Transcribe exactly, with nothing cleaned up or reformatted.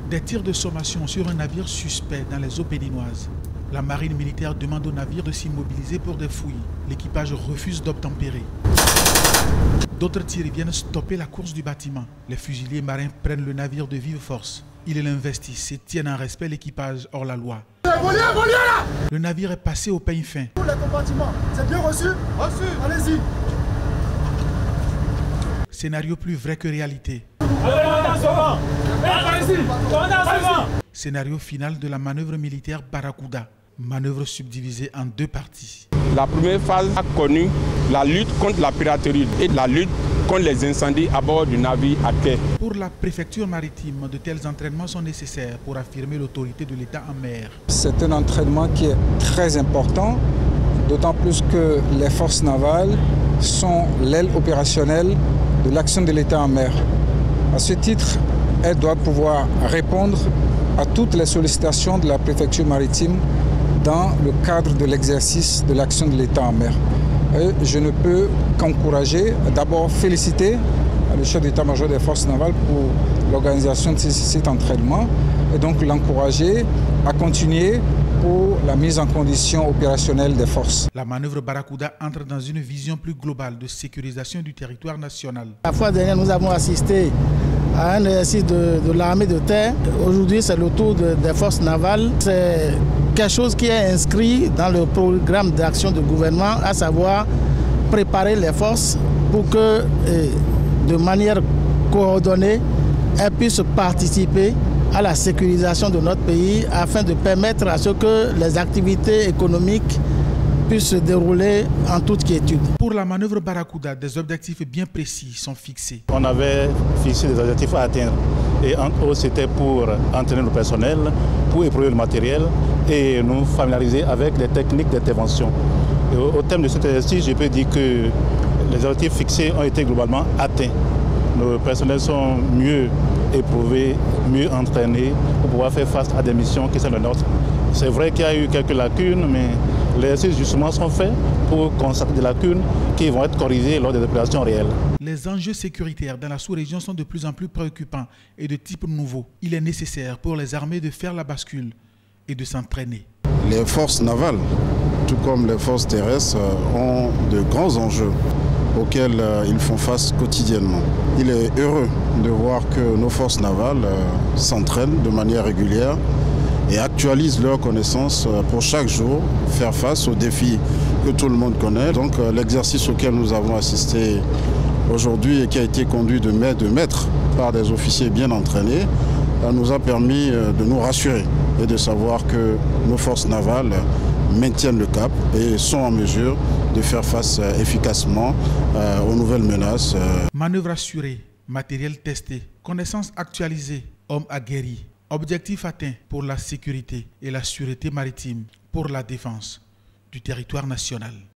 Des tirs de sommation sur un navire suspect dans les eaux béninoises. La marine militaire demande au navire de s'immobiliser pour des fouilles. L'équipage refuse d'obtempérer. D'autres tirs viennent stopper la course du bâtiment. Les fusiliers marins prennent le navire de vive force. Ils l'investissent et tiennent en respect l'équipage hors la loi. Le navire est passé au peigne fin. Pour les compartiments, c'est bien reçu? Reçu. Allez-y. Scénario plus vrai que réalité. Scénario final de la manœuvre militaire Barracuda. Manœuvre subdivisée en deux parties. La première phase a connu la lutte contre la piraterie et la lutte contre les incendies à bord du navire à quai. Pour la préfecture maritime, de tels entraînements sont nécessaires pour affirmer l'autorité de l'État en mer. C'est un entraînement qui est très important, d'autant plus que les forces navales sont l'aile opérationnelle de l'action de l'État en mer. À ce titre, elles doivent pouvoir répondre à toutes les sollicitations de la préfecture maritime dans le cadre de l'exercice de l'action de l'État en mer. Et je ne peux qu'encourager, d'abord féliciter le chef d'état-major des forces navales pour l'organisation de cet entraînement et donc l'encourager à continuer pour la mise en condition opérationnelle des forces. La manœuvre Barracuda entre dans une vision plus globale de sécurisation du territoire national. La fois dernière, nous avons assisté à un exercice de, de l'armée de terre. Aujourd'hui, c'est le tour de, des forces navales. C'est quelque chose qui est inscrit dans le programme d'action du gouvernement, à savoir préparer les forces pour que, de manière coordonnée, elles puissent participer à la sécurisation de notre pays afin de permettre à ce que les activités économiques puissent se dérouler en toute quiétude. Pour la manœuvre Barracuda, des objectifs bien précis sont fixés. On avait fixé des objectifs à atteindre et entre autres c'était pour entraîner le personnel, pour éprouver le matériel et nous familiariser avec les techniques d'intervention. Au terme de cet exercice, je peux dire que les objectifs fixés ont été globalement atteints. Nos personnels sont mieux éprouvés, mieux entraînés pour pouvoir faire face à des missions qui sont les nôtres. C'est vrai qu'il y a eu quelques lacunes, mais les exercices justement sont faits pour constater des lacunes qui vont être corrigées lors des opérations réelles. Les enjeux sécuritaires dans la sous-région sont de plus en plus préoccupants et de type nouveau. Il est nécessaire pour les armées de faire la bascule et de s'entraîner. Les forces navales, tout comme les forces terrestres, ont de grands enjeux auxquels ils font face quotidiennement. Il est heureux de voir que nos forces navales s'entraînent de manière régulière et actualisent leurs connaissances pour chaque jour faire face aux défis que tout le monde connaît. Donc l'exercice auquel nous avons assisté aujourd'hui et qui a été conduit de main de maître par des officiers bien entraînés nous a permis de nous rassurer et de savoir que nos forces navales maintiennent le cap et sont en mesure de faire face efficacement aux nouvelles menaces. Manœuvre assurée, matériel testé, connaissances actualisées, hommes aguerris. Objectif atteint pour la sécurité et la sûreté maritime, pour la défense du territoire national.